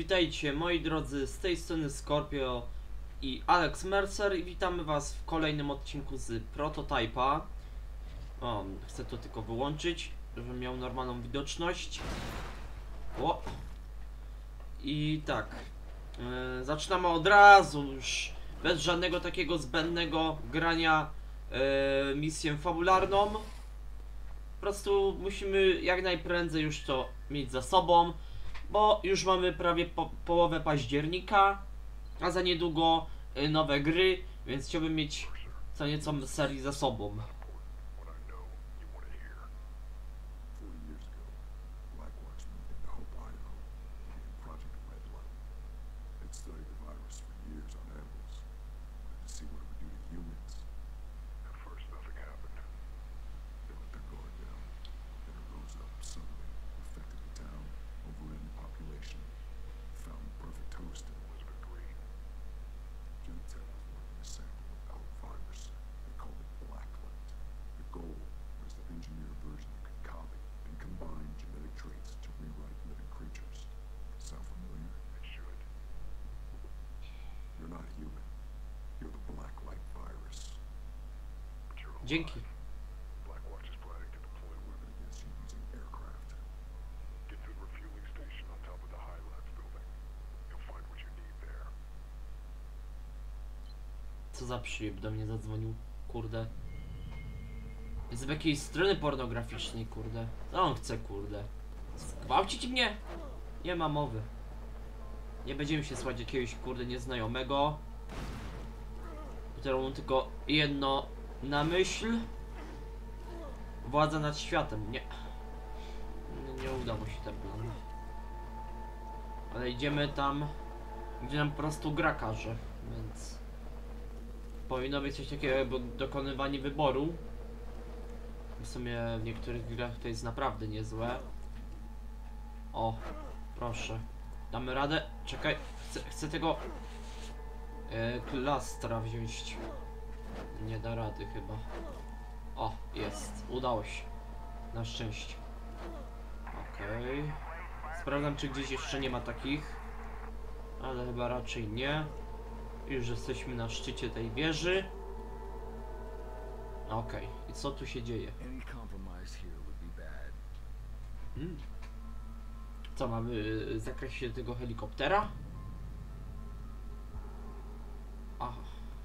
witajcie moi drodzy, z tej strony Scorpio i Alex Mercer i witamy was w kolejnym odcinku z Prototype'a. O, chcę to tylko wyłączyć, żebym miał normalną widoczność. O. I tak, zaczynamy od razu już, bez żadnego takiego zbędnego grania misję fabularną. Po prostu musimy jak najprędzej już to mieć za sobą, bo już mamy prawie połowę października, a za niedługo nowe gry, więc chciałbym mieć co nieco serii za sobą. Dzięki. Co za przyjeb do mnie zadzwonił, kurde. Jest z jakiejś strony pornograficznej, kurde. Co on chce, kurde? Zgwałcić mnie? Nie ma mowy. Nie będziemy się słuchać jakiegoś, kurde, nieznajomego, któremu tylko jedno na myśl. Władza nad światem. Nie udało się ten plan. Ale idziemy tam, gdzie nam po prostu gra każe, więc powinno być coś takiego jakby dokonywanie wyboru. W sumie w niektórych grach to jest naprawdę niezłe. O, proszę. Damy radę? Czekaj, chcę tego klastra wziąć. Nie da rady chyba. O, jest. Udało się. Na szczęście. Okej. Sprawdzam, czy gdzieś jeszcze nie ma takich. Ale chyba raczej nie. Już jesteśmy na szczycie tej wieży. Okej. I co tu się dzieje? Co, mamy zakresie tego helikoptera? Aha.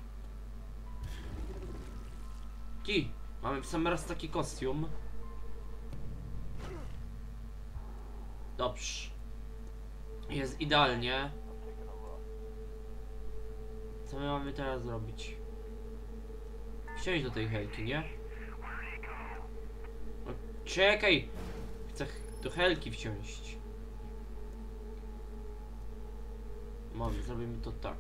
Mamy w sam raz taki kostium. Dobrze. Jest idealnie. Co my mamy teraz zrobić? Wsiąść do tej helki, nie? No, czekaj! Chcę do helki wsiąść. Może zrobimy to tak.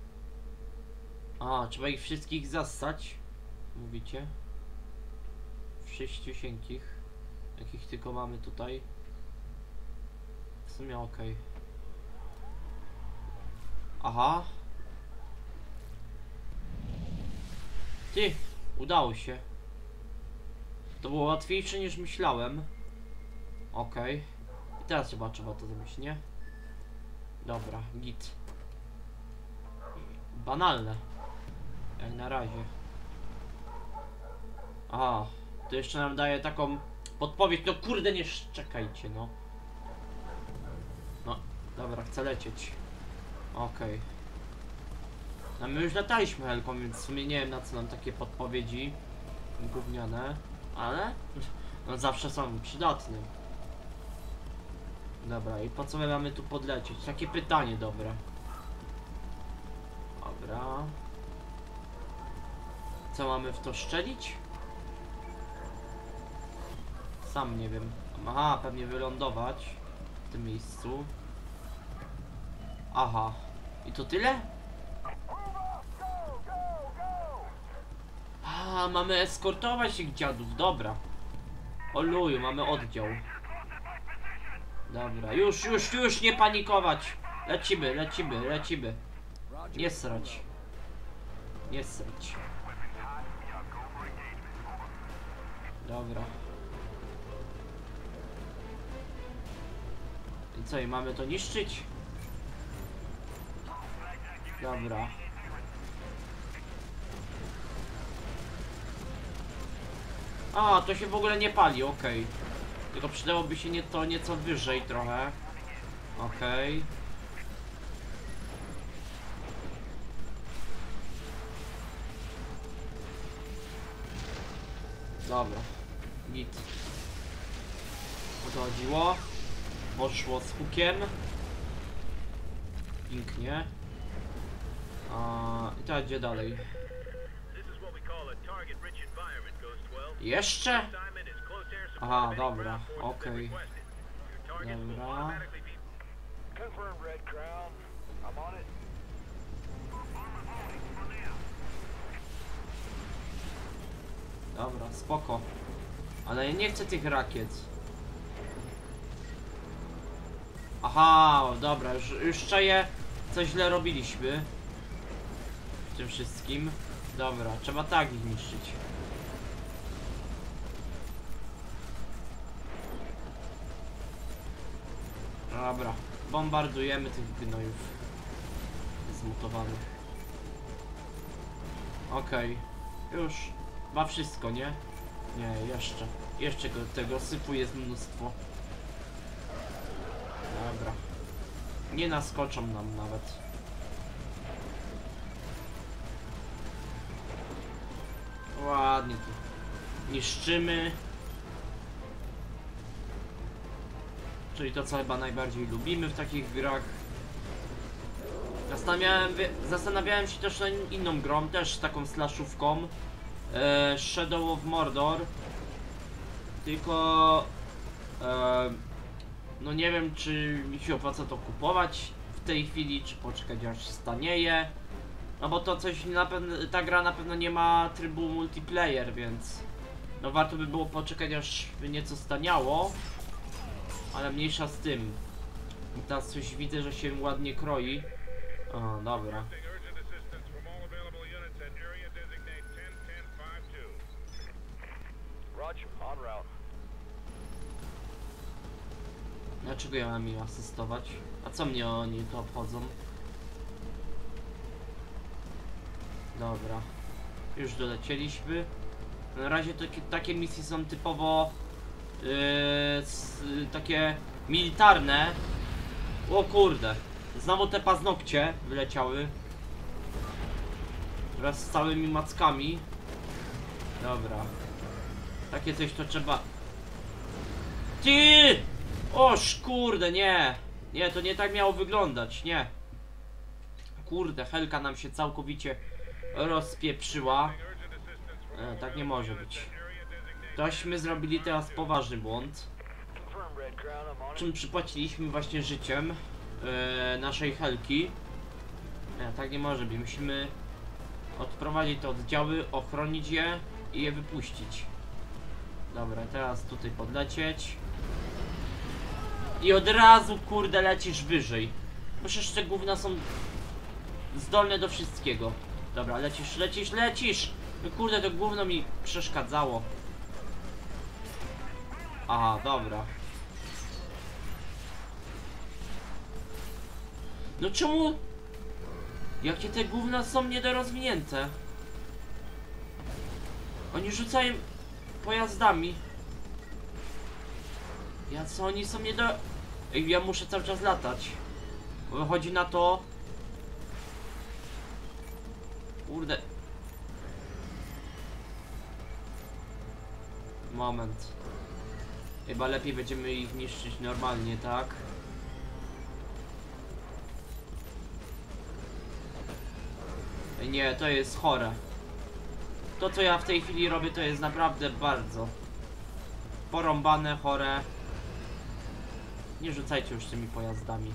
A, trzeba ich wszystkich zassać. Mówicie? Sześciusieńkich. Jakich tylko mamy tutaj. W sumie okej. Aha. Ty! Udało się. To było łatwiejsze niż myślałem. Okej. I teraz trzeba to zrobić, nie? Dobra, git. Banalne. Jak na razie. Aha, to jeszcze nam daje taką podpowiedź. No kurde, nie czekajcie, no. No, dobra, chcę lecieć. Okej. No my już lataliśmy helką, więc w sumie nie wiem, na co nam takie podpowiedzi gówniane, ale no zawsze są przydatne. Dobra, i po co my mamy tu podlecieć? Takie pytanie dobre. Dobra. Co mamy w to szczelić? Sam nie wiem. Aha, pewnie wylądować w tym miejscu. Aha. I to tyle? A, mamy eskortować tych dziadów, dobra. Oluju, mamy oddział. Dobra, już nie panikować. Lecimy. Nie srać. Nie srać. Dobra. I co, i mamy to niszczyć? Dobra. A, to się w ogóle nie pali, okej. Tylko przydałoby się nieco wyżej trochę. Okej. Dobra. Git. O to chodziło. Poszło z hukiem. Pięknie. I teraz gdzie dalej? Jeszcze? Aha, dobra, okej. Dobra. Dobra, spoko. Ale ja nie chcę tych rakiet. Aha, dobra, już czaję, co źle robiliśmy. W tym wszystkim. Dobra, trzeba tak ich niszczyć. Dobra, bombardujemy tych gnojów zmutowanych. Okej, już chyba wszystko, nie? Nie, jeszcze tego sypu jest mnóstwo. Dobra, nie naskoczą nam nawet. Ładnie tu niszczymy. Czyli to, co chyba najbardziej lubimy w takich grach. Zastanawiałem się też nad inną grą, też taką slashówką. Shadow of Mordor. Tylko no nie wiem, czy mi się opłaca to kupować w tej chwili, czy poczekać aż stanieje. No bo to coś na pewno, ta gra na pewno nie ma trybu multiplayer, więc no warto by było poczekać aż by nieco staniało. Ale mniejsza z tym. Teraz coś widzę, że się ładnie kroi. O, dobra. Dlaczego ja mam im asystować? A co mnie oni to obchodzą? Dobra. Już dolecieliśmy. Na razie takie misje są typowo takie militarne. O kurde. Znowu te paznokcie wyleciały. Wraz z całymi mackami. Dobra. Takie coś to trzeba... Ty! Oż kurde, nie. Nie, to nie tak miało wyglądać, nie. Kurde, Helka nam się całkowicie rozpieprzyła. Tak nie może być. Tośmy zrobili teraz poważny błąd. Czym przypłaciliśmy właśnie życiem naszej Helki. Tak nie może być. Musimy odprowadzić te oddziały, ochronić je i je wypuścić. Dobra, teraz tutaj podlecieć. I od razu, kurde, lecisz wyżej. Bo przecież te gówna są zdolne do wszystkiego. Dobra, lecisz! No kurde, to gówno mi przeszkadzało. Aha, dobra. No czemu? Jakie te gówna są niedorozwinięte? Oni rzucają pojazdami. Co oni są Ej, ja muszę cały czas latać. Bo wychodzi na to... Kurde. Moment. Chyba lepiej będziemy ich niszczyć normalnie, tak? Ej, nie, to jest chore. To, co ja w tej chwili robię, to jest naprawdę bardzo porąbane, chore. Nie rzucajcie już tymi pojazdami.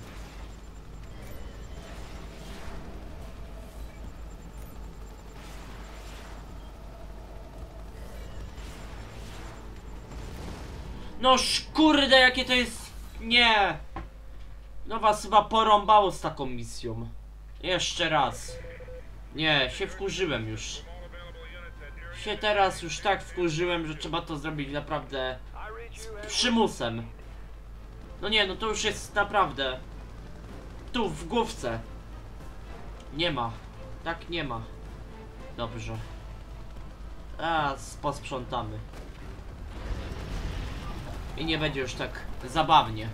No kurde, jakie to jest... Nie! No was chyba porąbało z taką misją. Jeszcze raz. Nie, się wkurzyłem już. Się teraz już tak wkurzyłem, że trzeba to zrobić naprawdę z przymusem. No nie, no to już jest naprawdę tu w główce. Nie ma. Tak nie ma. Dobrze. A posprzątamy. I nie będzie już tak zabawnie.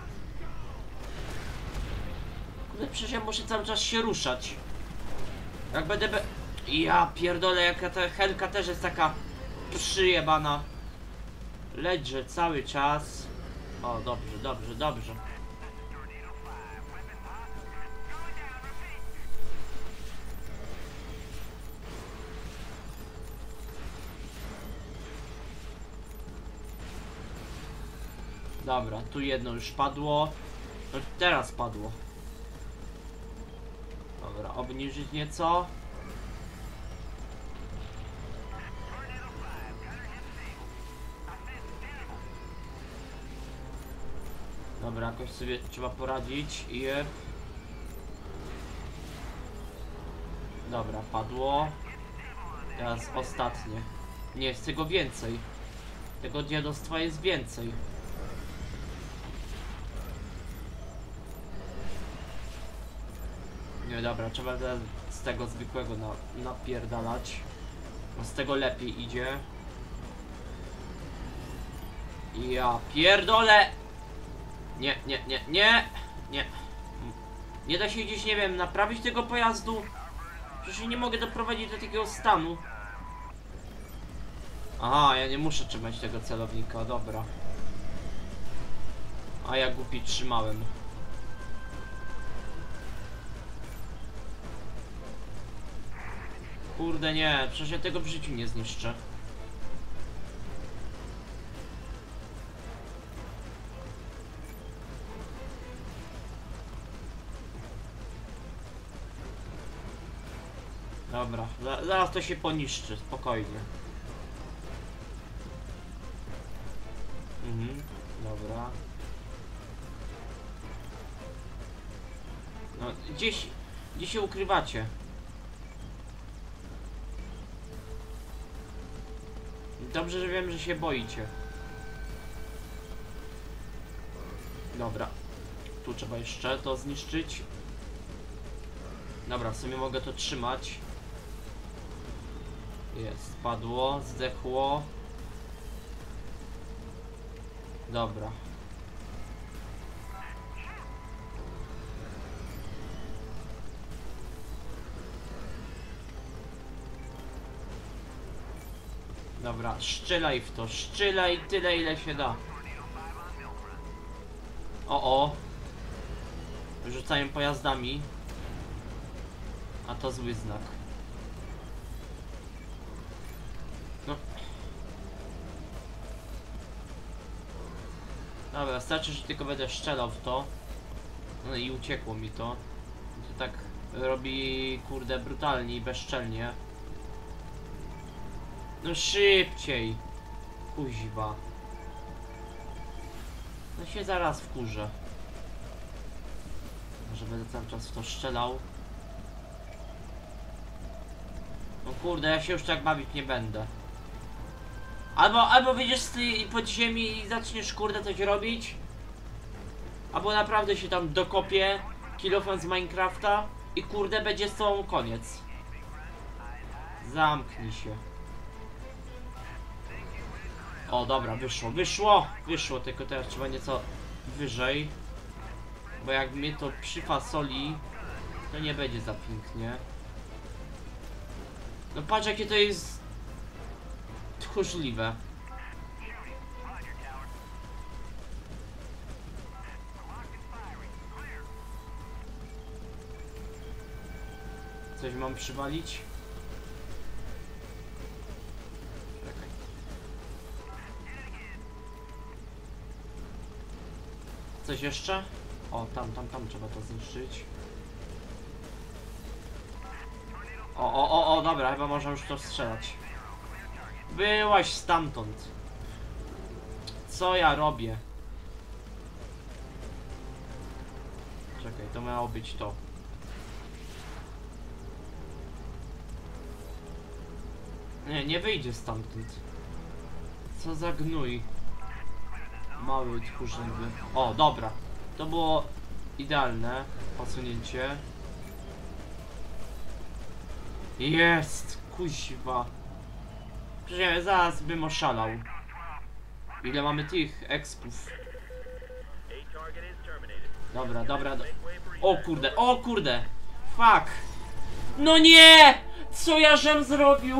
Kurde, przecież ja muszę cały czas się ruszać. Jak będę Ja pierdolę, jaka ta Helka też jest taka przyjebana. Leżę cały czas. O, dobrze, dobrze, dobrze. Dobra, tu jedno już padło. No teraz padło. Dobra, obniżyć nieco. Dobra, jakoś sobie trzeba poradzić i dobra, padło. Teraz ostatnie. Nie, jest tego więcej. Tego dziadostwa jest więcej. Nie, dobra, trzeba z tego zwykłego napierdalać. No z tego lepiej idzie. Ja pierdolę! Nie, nie, nie, nie! Nie. Nie da się gdzieś, nie wiem, naprawić tego pojazdu? Przecież nie mogę doprowadzić do takiego stanu. Aha, ja nie muszę trzymać tego celownika, dobra. A ja głupi trzymałem. Kurde nie, przecież ja tego w życiu nie zniszczę. Dobra, zaraz to się poniszczy, spokojnie. Dobra. No, gdzie się ukrywacie? Dobrze, że wiem, że się boicie. Dobra. Tu trzeba jeszcze to zniszczyć. Dobra, w sumie mogę to trzymać. Jest, spadło, zdechło. Dobra. Dobra, strzelaj w to, strzelaj tyle ile się da. O. Rzucają pojazdami. A to zły znak. No. Dobra, wystarczy, że tylko będę strzelał w to. No i uciekło mi to. To tak robi, kurde, brutalnie i bezczelnie. No szybciej. Kuźwa. No się zaraz wkurzę. Może będę cały czas w to strzelał. No kurde, ja się już tak bawić nie będę. Albo wyjdziesz z tej pod ziemi i zaczniesz, kurde, coś robić. Albo naprawdę się tam dokopie kilofon z Minecrafta i, kurde, będzie z tobą koniec. Zamknij się. O, dobra, wyszło, tylko teraz trzeba nieco wyżej. Bo jak mnie to przyfasoli, to nie będzie za pięknie. No patrz, jakie to jest tchórzliwe. Coś mam przywalić? Czekaj. Coś jeszcze? O, tam trzeba to zniszczyć. O, dobra, chyba można już to strzelać. Byłaś stamtąd. Co ja robię? Czekaj, to miało być to. Nie wyjdzie stamtąd. Co za gnój. Mały tchórzliwy. O, dobra. To było idealne posunięcie. Jest, kuźwa. Przecież zaraz bym oszalał. Ile mamy tych expów? Dobra, dobra. O kurde, o kurde. Fuck. No nie! Co ja żem zrobił?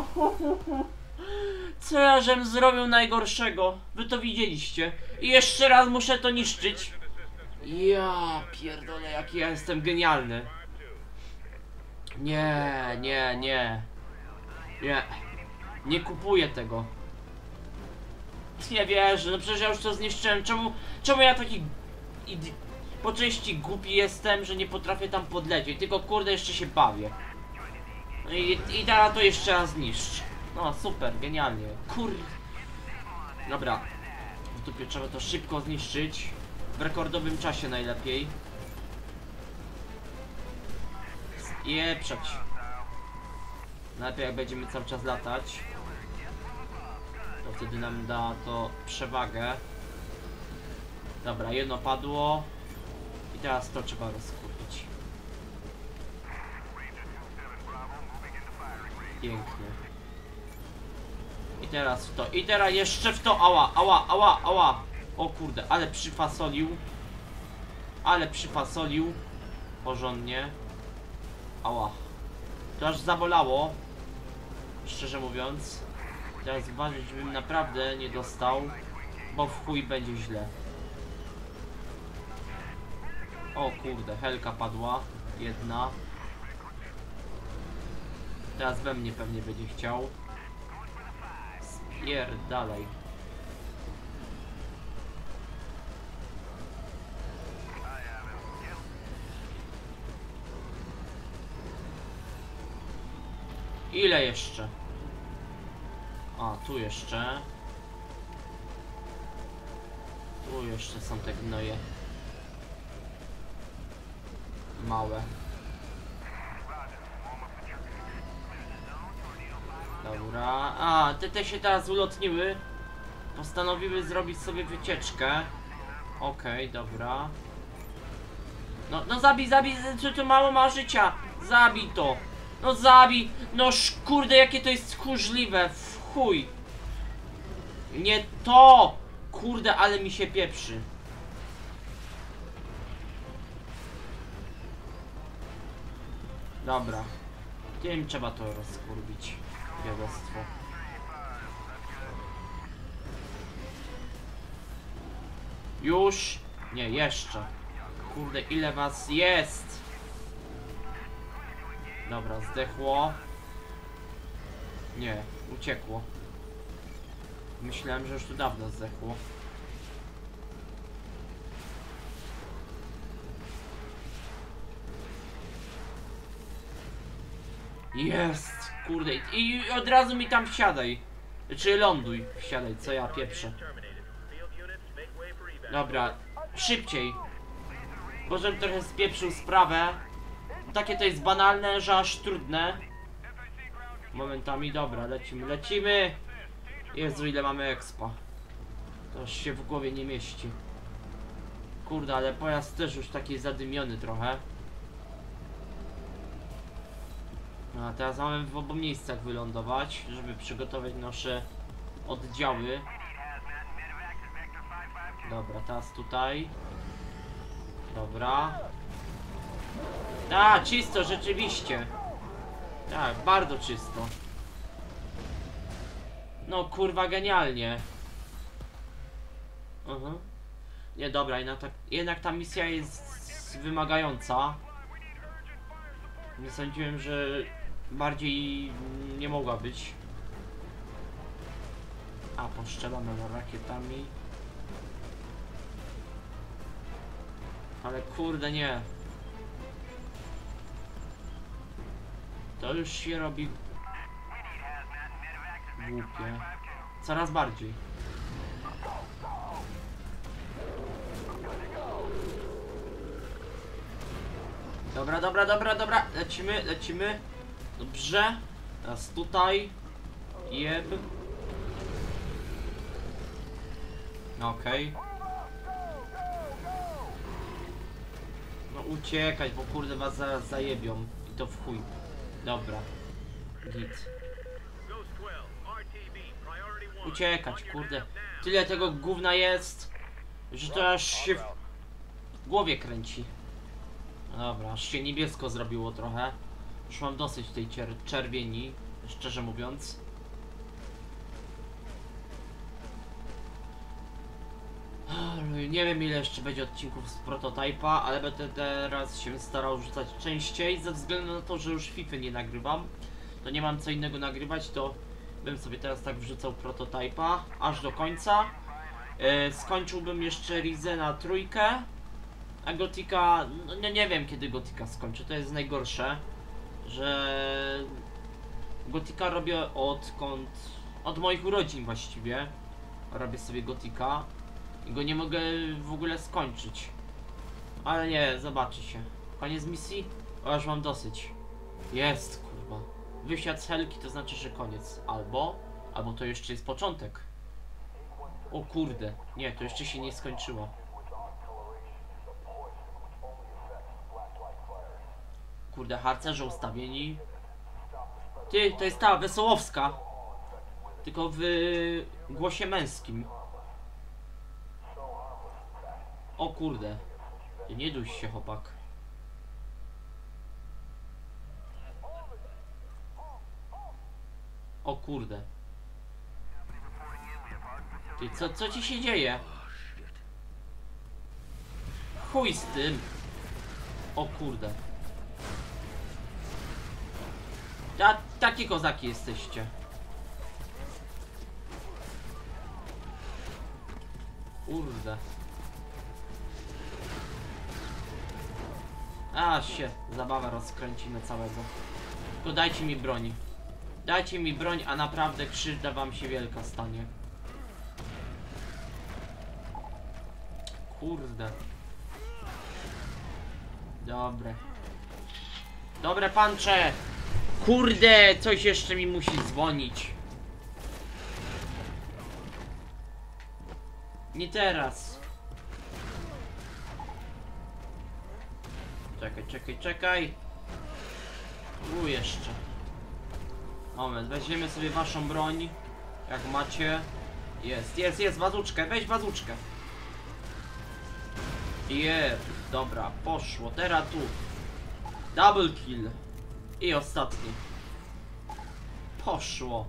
Co ja żem zrobił najgorszego? Wy to widzieliście. I jeszcze raz muszę to niszczyć. Ja pierdolę, jaki ja jestem genialny. Nie, nie, nie. Nie. Nie kupuję tego. Nie wierzę, no przecież ja już to zniszczyłem. Czemu ja taki po części głupi jestem, że nie potrafię tam podlecieć, tylko kurde jeszcze się bawię. No i teraz to jeszcze raz zniszcz. No super, genialnie. Dobra. W dupie trzeba to szybko zniszczyć. W rekordowym czasie najlepiej. Pieprzeć. Najlepiej jak będziemy cały czas latać. To wtedy nam da to przewagę. Dobra, jedno padło. I teraz to trzeba rozkurwić. Pięknie. I teraz w to. I teraz jeszcze w to. Ała, ała, ała, ała. O kurde, ale przyfasolił. Ale przyfasolił. Porządnie. Ała. To aż zabolało. Szczerze mówiąc. Teraz uważać, żebym naprawdę nie dostał. Bo w chuj będzie źle. O kurde, helka padła. Jedna. Teraz we mnie pewnie będzie chciał. Spierdalaj. Ile jeszcze? A, tu jeszcze. Tu jeszcze są te gnoje. Małe. Dobra. A, te się teraz ulotniły. Postanowiły zrobić sobie wycieczkę. Okej, dobra. No zabij, tu mało ma życia. Zabij to. No zabij. No kurde, jakie to jest tchórzliwe. W chuj. Nie to. Kurde, ale mi się pieprzy. Dobra. Tym trzeba to rozkurbić. Biedostwo. Już? Nie, jeszcze. Kurde, ile was jest? Dobra, zdechło. Nie, uciekło. Myślałem, że już tu dawno zdechło. Jest! Kurde, i od razu mi tam wsiadaj. Czy ląduj. Wsiadaj, co ja pieprzę. Dobra, szybciej. Bo żebym trochę spieprzył sprawę. Takie to jest banalne, że aż trudne. Momentami, dobra, lecimy, lecimy. Jezu, ile mamy expa. To już się w głowie nie mieści. Kurde, ale pojazd też już taki zadymiony trochę. No, a teraz mamy w obu miejscach wylądować, żeby przygotować nasze oddziały. Dobra, teraz tutaj. Dobra. A, czysto, rzeczywiście. Tak, bardzo czysto. No kurwa, genialnie. Nie, dobra, jednak ta misja jest wymagająca. Nie sądziłem, że bardziej nie mogła być. A, postrzelamy rakietami. Ale kurde, nie. To już się robi głupie. Coraz bardziej. Dobra, dobra, dobra, dobra. Lecimy, lecimy. Dobrze. Teraz tutaj. Jeb. Okej. No uciekać, bo kurde was zaraz zajebią. I to w chuj. Dobra. Git. Uciekać, kurde. Tyle tego gówna jest, że to aż się w głowie kręci. No dobra, aż się niebiesko zrobiło trochę. Już mam dosyć tej czerwieni, szczerze mówiąc. Nie wiem ile jeszcze będzie odcinków z Prototypa, ale będę teraz się starał rzucać częściej, ze względu na to, że już FIFA nie nagrywam. To nie mam co innego nagrywać, to bym sobie teraz tak wrzucał Prototypa aż do końca. Skończyłbym jeszcze Rizena trójkę, a Gotika, no nie wiem kiedy Gotika skończę, to jest najgorsze, że Gotika robię od moich urodzin właściwie, robię sobie Gotika i go nie mogę w ogóle skończyć, ale nie, zobaczy się. Koniec misji? O, już mam dosyć. Jest, kurwa. Wysiadł z helki to znaczy, że koniec. Albo to jeszcze jest początek. O kurde, nie, to jeszcze się nie skończyło. Kurde, harcerze ustawieni. Ty, to jest ta Wesołowska. Tylko w głosie męskim. O kurde. Nie duś się, chłopak. O kurde. Ty, co ci się dzieje? Chuj z tym. O kurde. Takie kozaki jesteście. Kurde. A się, zabawę rozkręcimy całego. Tylko dajcie mi broni. Dajcie mi broń, a naprawdę krzywda wam się wielka stanie. Kurde. Dobre. Dobre pancze! Kurde, coś jeszcze mi musi dzwonić. Nie teraz. Czekaj. Tu jeszcze. Moment, weźmiemy sobie waszą broń. Jak macie. Jest, bazuczkę, weź bazuczkę. Dobra, poszło, teraz tu. Double kill. I ostatni. Poszło.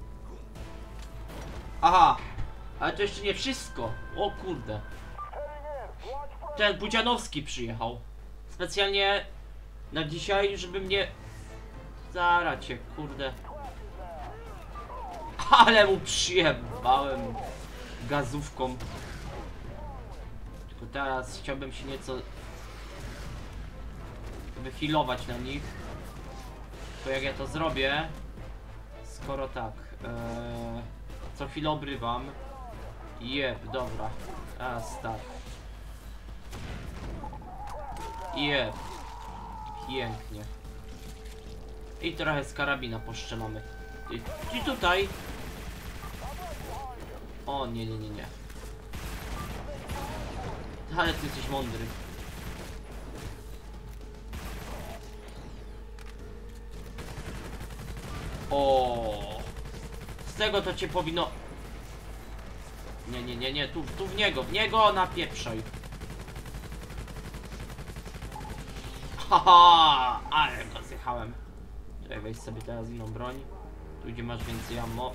Aha, ale to jeszcze nie wszystko. O kurde. Ten Budzianowski przyjechał. Specjalnie na dzisiaj, żeby mnie... Zaracie, kurde. Ale mu przyjebałem gazówką. Tylko teraz chciałbym się nieco wyfilować na nich. To jak ja to zrobię, skoro tak, co chwilę obrywam. Dobra. Tak. Pięknie. I trochę z karabina poszczelamy. I tutaj. O nie. Ale ty jesteś mądry. O, z tego to cię powinno... Nie, tu w niego napieprzaj. Haha, ale go zjechałem. Czekaj, weź sobie teraz inną broń. Tu gdzie masz więcej ammo.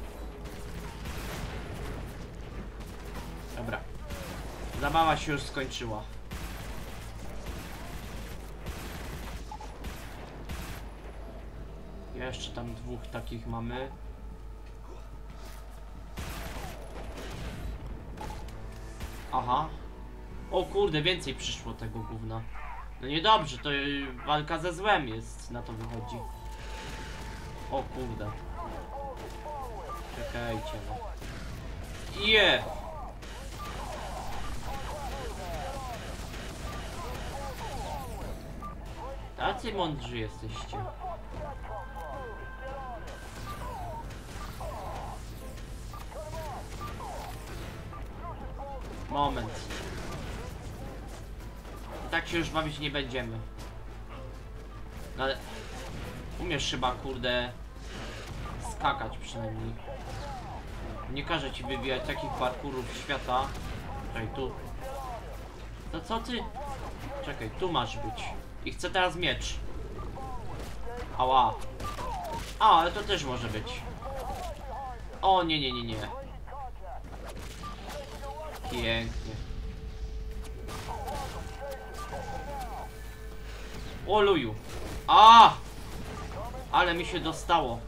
Dobra. Zabawa się już skończyła. Jeszcze tam dwóch takich mamy. Aha. O kurde, więcej przyszło tego gówna. No niedobrze, to walka ze złem jest, na to wychodzi. O kurde. Czekajcie no. Tacy mądrzy jesteście. Moment. Tak się już bawić nie będziemy. No ale... Umiesz chyba, kurde... skakać przynajmniej. Nie każę ci wywijać takich parkurów świata. Czekaj, tu. To co ty? Czekaj, tu masz być. I chcę teraz miecz. Ała. A, ale to też może być. O, nie, nie, nie, nie. Pięknie. O luju. A! Ale mi się dostało.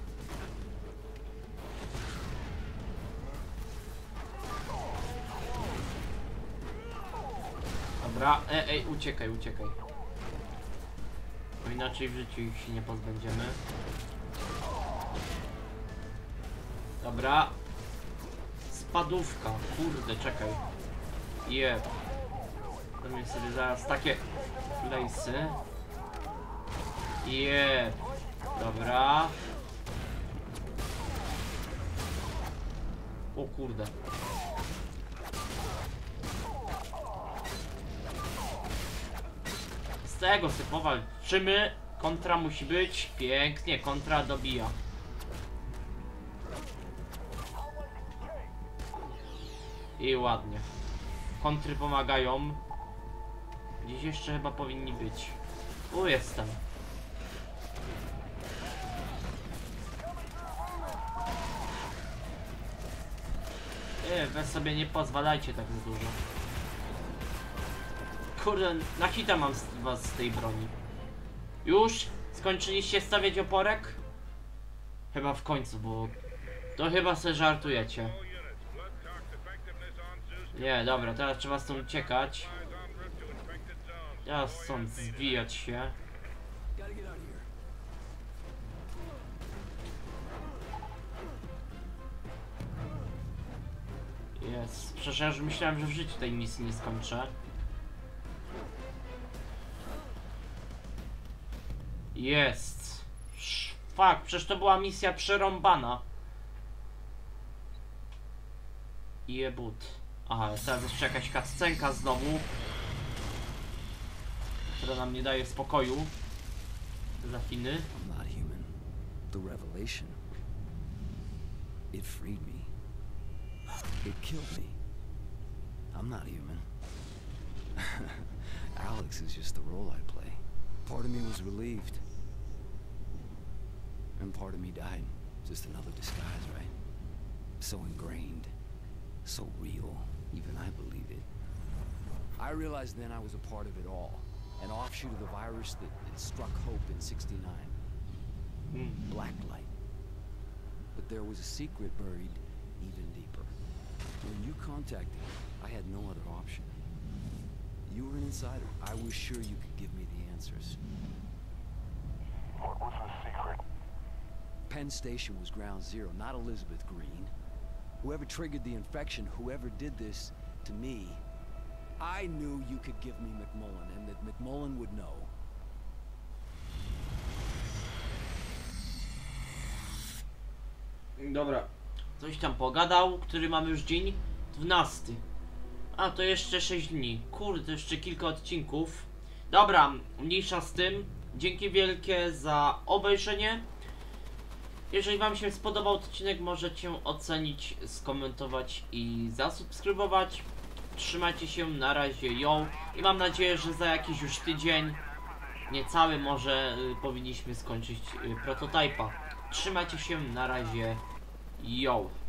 Dobra, ej, uciekaj, uciekaj. Bo inaczej w życiu ich się nie pozbędziemy. Dobra. Spadówka, kurde, czekaj. Jeb. Zrobię sobie zaraz takie lejsy. Jeb. Dobra. O kurde. Z tego sobie powalczymy. Kontra musi być. Pięknie, kontra dobija. I ładnie. Kontry pomagają. Gdzieś jeszcze chyba powinni być. Tu jestem. Wy sobie nie pozwalajcie tak dużo. Kurde, na hita mam was z tej broni. Już? Skończyliście stawiać oporek? Chyba w końcu, bo to chyba se żartujecie. Nie, dobra, teraz trzeba stąd uciekać. Teraz stąd zwijać się. Jest. Przecież ja już myślałem, że w życiu tej misji nie skończę. Jest. Fuck, przecież to była misja przerąbana. Jebut. Aha, teraz jeszcze jakaś cutscenka znowu, która nam nie daje spokoju. Za Chiny. I'm not human. The revelation. It freed me. It killed me. I'm not human. Alex is just the role I play. Part of me was relieved. And part of me died. Just another disguise, right? So ingrained. So real. Even I believe it. I realized then I was a part of it all. An offshoot of the virus that struck Hope in '69. Blacklight. But there was a secret buried even deeper. When you contacted me, I had no other option. You were an insider. I was sure you could give me the answers. What was the secret? Penn Station was ground zero, not Elizabeth Green. Whoever triggered the infection, whoever did this to me, I knew you could give me McMullen, and that McMullen would know. Dobra. Coś tam pogadał, który mamy już dzień 12. A, to jeszcze 6 dni. Kurde, jeszcze kilka odcinków. Dobra, mniejsza z tym. Dzięki wielkie za obejrzenie. Jeżeli wam się spodobał odcinek, możecie ocenić, skomentować i zasubskrybować. Trzymajcie się, na razie, yo. I mam nadzieję, że za jakiś już tydzień, niecały może, powinniśmy skończyć prototypa. Trzymajcie się, na razie, yo.